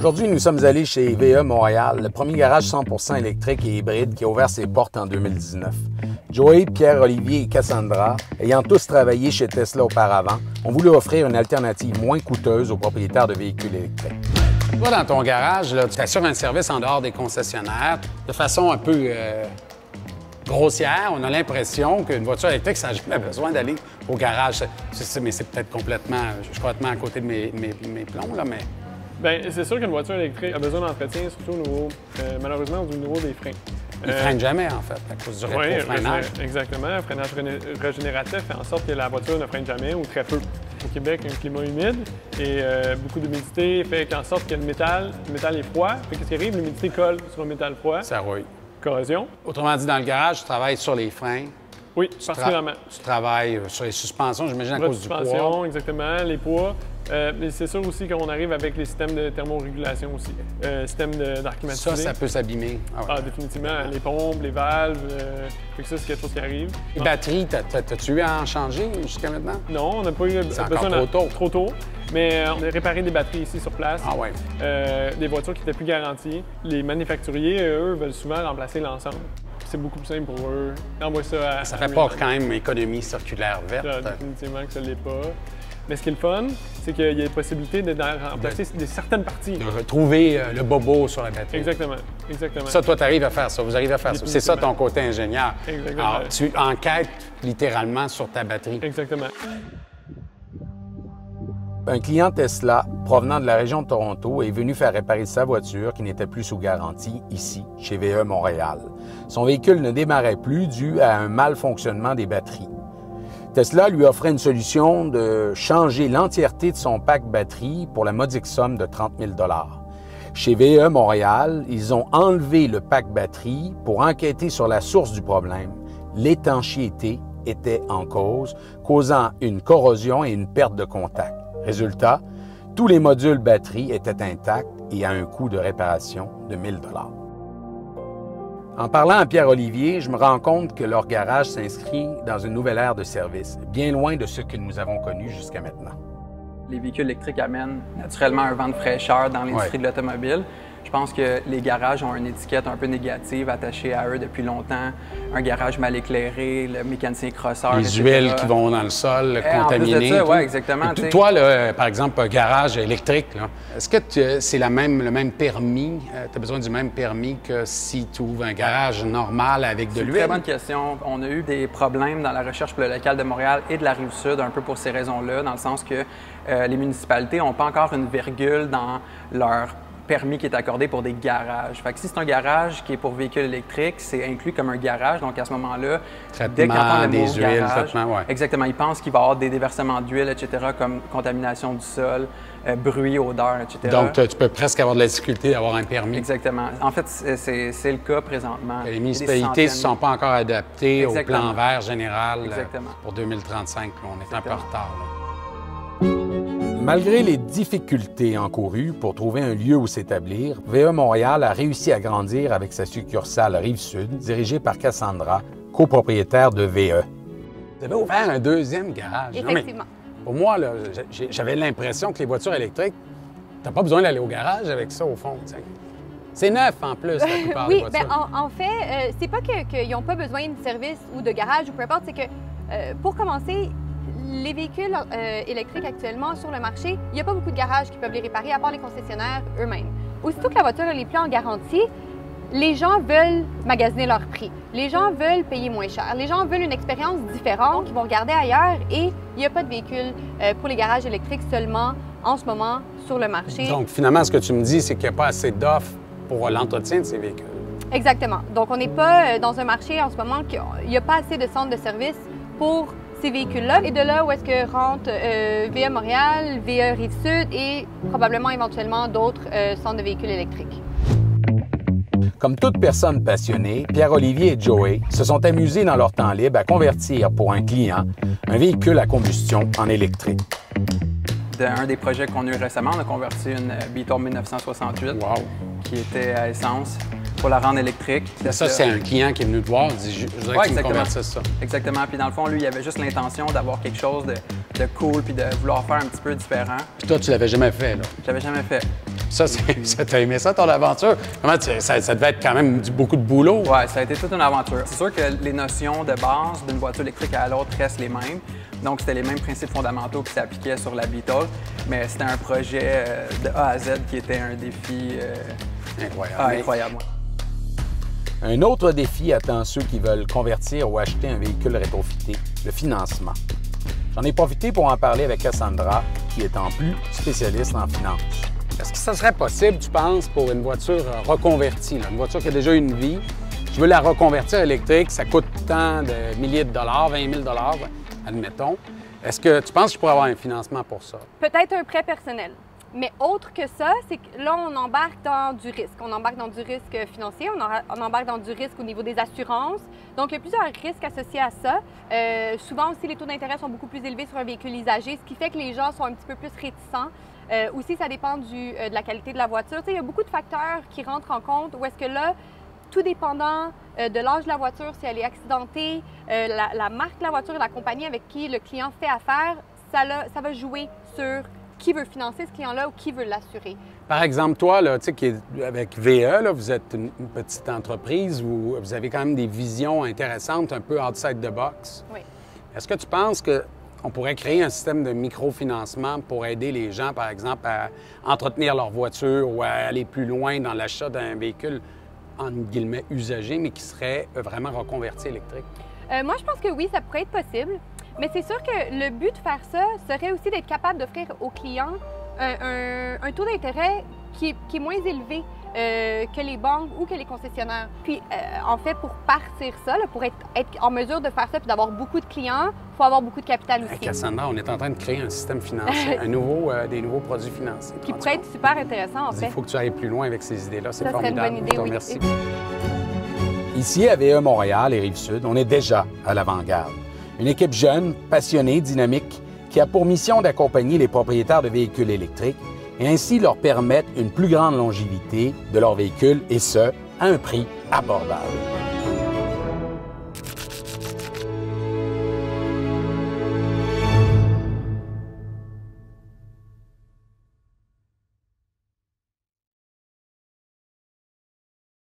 Aujourd'hui, nous sommes allés chez VE Montréal, le premier garage 100% électrique et hybride qui a ouvert ses portes en 2019. Joey, Pierre-Olivier et Cassandra, ayant tous travaillé chez Tesla auparavant, ont voulu offrir une alternative moins coûteuse aux propriétaires de véhicules électriques. Toi, dans ton garage, là, tu assures un service en dehors des concessionnaires de façon un peu grossière. On a l'impression qu'une voiture électrique, ça n'a jamais besoin d'aller au garage. Mais c'est peut-être complètement... Je suis complètement à côté de mes plombs, là, mais... Bien, c'est sûr qu'une voiture électrique a besoin d'entretien, surtout au niveau, malheureusement, au niveau des freins. Ils ne freinent jamais, en fait, à cause du rétro-freinage. Oui, exactement. Le freinage régénératif fait en sorte que la voiture ne freine jamais ou très peu. Au Québec, il y a un climat humide et beaucoup d'humidité fait en sorte que le métal est froid. Qu'est-ce qui arrive? L'humidité colle sur le métal froid. Ça rouille. Corrosion. Autrement dit, dans le garage, tu travailles sur les freins. Oui, particulièrement. Tu travailles sur les suspensions, j'imagine, à cause du poids. Suspension, exactement, les poids. Mais c'est sûr aussi qu'on arrive avec les systèmes de thermorégulation aussi, système d'air climatisé. Ça peut s'abîmer. Ah, définitivement. Les pompes, les valves, fait que ça, c'est quelque chose qui arrive. Les batteries, t'as-tu eu à en changer jusqu'à maintenant? Non, on n'a pas eu besoin trop tôt. Mais on a réparé des batteries ici sur place. Ah ouais. Des voitures qui étaient plus garanties. Les manufacturiers, eux, veulent souvent remplacer l'ensemble. C'est beaucoup plus simple pour eux. Envoie ça à... Ça fait pas quand même économie circulaire verte. Définitivement que ça ne l'est pas. Mais ce qui est le fun, c'est qu'il y a la possibilité de remplacer certaines parties. De retrouver le bobo sur la batterie. Exactement. Exactement. Ça, toi, tu arrives à faire ça. Vous arrivez à faire ça. C'est ça ton côté ingénieur. Exactement. Alors, tu enquêtes littéralement sur ta batterie. Exactement. Un client Tesla provenant de la région de Toronto est venu faire réparer sa voiture qui n'était plus sous garantie ici, chez VE Montréal. Son véhicule ne démarrait plus dû à un malfonctionnement des batteries. Tesla lui offrait une solution de changer l'entièreté de son pack batterie pour la modique somme de 30 000 $. Chez VE Montréal, ils ont enlevé le pack batterie pour enquêter sur la source du problème. L'étanchéité était en cause, causant une corrosion et une perte de contact. Résultat, tous les modules batterie étaient intacts et à un coût de réparation de 1 000 $. En parlant à Pierre-Olivier, je me rends compte que leur garage s'inscrit dans une nouvelle ère de service, bien loin de ce que nous avons connu jusqu'à maintenant. Les véhicules électriques amènent naturellement un vent de fraîcheur dans l'industrie de l'automobile. Je pense que les garages ont une étiquette un peu négative attachée à eux depuis longtemps. Un garage mal éclairé, le mécanicien crosseur, les huiles qui vont dans le sol, contaminées. Oui, exactement. Toi, là, par exemple, un garage électrique, est-ce que c'est le même permis? Tu as besoin du même permis que si tu ouvres un garage normal avec de l'huile? C'est une très bonne question. On a eu des problèmes dans la recherche pour le local de Montréal et de la Rive-Sud, un peu pour ces raisons-là, dans le sens que les municipalités n'ont pas encore une virgule dans leur permis qui est accordé pour des garages. Fait que si c'est un garage qui est pour véhicules électriques, c'est inclus comme un garage. Donc, à ce moment-là, dès qu'on entend le mot garage, exactement, ils pensent qu'il va y avoir des déversements d'huile, etc., comme contamination du sol, bruit, odeur, etc. Donc, tu peux presque avoir de la difficulté à avoir un permis. Exactement. En fait, c'est le cas présentement. Les municipalités ne se sont pas encore adaptées au plan vert général pour 2035. Là, on est un peu en retard. Là. Malgré les difficultés encourues pour trouver un lieu où s'établir, VE Montréal a réussi à grandir avec sa succursale Rive-Sud, dirigée par Cassandra, copropriétaire de VE. Vous avez ouvert un deuxième garage. Effectivement. Pour moi, j'avais l'impression que les voitures électriques, tu n'as pas besoin d'aller au garage avec ça, au fond. T'sais. C'est neuf en plus, la plupart des voitures. Oui, en fait, c'est pas qu'ils n'ont pas besoin de service ou de garage ou peu importe, c'est que pour commencer, les véhicules électriques actuellement sur le marché, il n'y a pas beaucoup de garages qui peuvent les réparer, à part les concessionnaires eux-mêmes. Aussitôt que la voiture n'est plus en garantie, les gens veulent magasiner leur prix. Les gens veulent payer moins cher. Les gens veulent une expérience différente, ils vont regarder ailleurs et il n'y a pas de véhicules pour les garages électriques seulement en ce moment sur le marché. Donc, finalement, ce que tu me dis, c'est qu'il n'y a pas assez d'offres pour l'entretien de ces véhicules. Exactement. Donc, on n'est pas dans un marché en ce moment qu'il n'y a pas assez de centres de service pour ces véhicules-là. Et de là où est-ce que rentre VE Montréal, VE Rive-Sud et probablement éventuellement d'autres centres de véhicules électriques. Comme toute personne passionnée, Pierre-Olivier et Joey se sont amusés dans leur temps libre à convertir pour un client un véhicule à combustion en électrique. Un des projets qu'on a eu récemment, on a converti une Beetle 1968 qui était à essence pour la rendre électrique. Ça, c'est un client qui est venu te voir, il dit « Je voudrais que tu me convertisses ça ». Exactement. Puis dans le fond, lui, il avait juste l'intention d'avoir quelque chose de cool puis de vouloir faire un petit peu différent. Puis toi, tu l'avais jamais fait, là? Je l'avais jamais fait. Ça, t'as aimé ça, ton aventure? Comment ça devait être quand même beaucoup de boulot. Oui, ça a été toute une aventure. C'est sûr que les notions de base d'une voiture électrique à l'autre restent les mêmes. Donc, c'était les mêmes principes fondamentaux qui s'appliquaient sur la Beetle, mais c'était un projet de A à Z qui était un défi incroyable. Un autre défi attend ceux qui veulent convertir ou acheter un véhicule rétrofité, le financement. J'en ai profité pour en parler avec Cassandra, qui est en plus spécialiste en finance. Est-ce que ça serait possible, tu penses, pour une voiture reconvertie, là, une voiture qui a déjà une vie, je veux la reconvertir électrique, ça coûte tant de milliers de dollars, 20 000 admettons. Est-ce que tu penses que je pourrais avoir un financement pour ça? Peut-être un prêt personnel. Mais autre que ça, c'est que là, on embarque dans du risque. On embarque dans du risque financier, on embarque dans du risque au niveau des assurances. Donc, il y a plusieurs risques associés à ça. Souvent aussi, les taux d'intérêt sont beaucoup plus élevés sur un véhicule usagé, ce qui fait que les gens sont un petit peu plus réticents. Aussi, ça dépend de la qualité de la voiture. Tu sais, il y a beaucoup de facteurs qui rentrent en compte où est-ce que là, tout dépendant de l'âge de la voiture, si elle est accidentée, la marque de la voiture et la compagnie avec qui le client fait affaire, ça va jouer sur qui veut financer ce client-là ou qui veut l'assurer. Par exemple, toi, là, tu sais, qui est avec VE, là, vous êtes une petite entreprise où vous avez quand même des visions intéressantes, un peu outside the box. Oui. Est-ce que tu penses qu'on pourrait créer un système de microfinancement pour aider les gens, par exemple, à entretenir leur voiture ou à aller plus loin dans l'achat d'un véhicule, entre guillemets, usagé, mais qui serait vraiment reconverti électrique? Moi, je pense que oui, ça pourrait être possible. Mais c'est sûr que le but de faire ça serait aussi d'être capable d'offrir aux clients un taux d'intérêt qui est moins élevé que les banques ou que les concessionnaires. Puis, en fait, pour partir ça, là, pour être en mesure de faire ça puis d'avoir beaucoup de clients, il faut avoir beaucoup de capital aussi. Cassandra, on est en train de créer un système financier, des nouveaux produits financiers. Qui pourrait être super intéressant, en fait. Il faut que tu ailles plus loin avec ces idées-là. C'est ça formidable. serait une bonne idée, oui. Merci. Ici, à VE Montréal et Rive-Sud, on est déjà à l'avant-garde. Une équipe jeune, passionnée, dynamique, qui a pour mission d'accompagner les propriétaires de véhicules électriques et ainsi leur permettre une plus grande longévité de leurs véhicules, et ce, à un prix abordable.